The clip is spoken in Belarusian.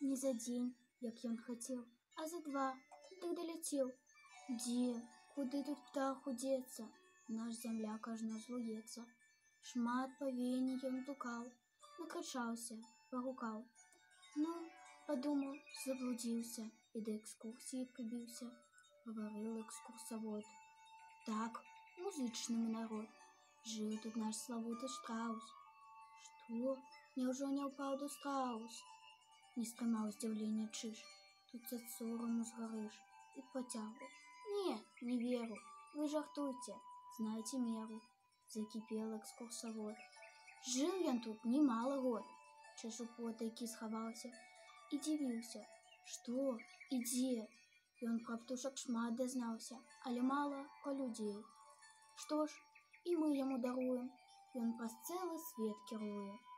Не за дзень, як ён хацеў, а за 2, дык даляцеў. Дзе, куды тут птаху дзецца? Наш зямляк ажно злуецца. Шмат павені ён блукаў, накачаўся, пагукаў. Ну, падумаў, заблудзіўся і да экскурсіі прыбіўся. Гаварыў экскурсавод. Так, музычны мы народ. Жыў тут наш славуты Штраус. Што? Няўжо не ўпаўду страус? Не стрымаў здзіўлення Чыж. Тут ад сораму згарыш. І пацягваў. Не веру. Вы жартуйце, знайце меру. Закіпел экскурсавод. Жыў ён тут немалы год. Чыж у потайкі схаваўся і дзівіўся. Што і дзе? Ён пра птушак шмат дазнаўся, але мала пра людзей. Што ж, і мы яму даруем. Ён праз цэлы свет кіруе.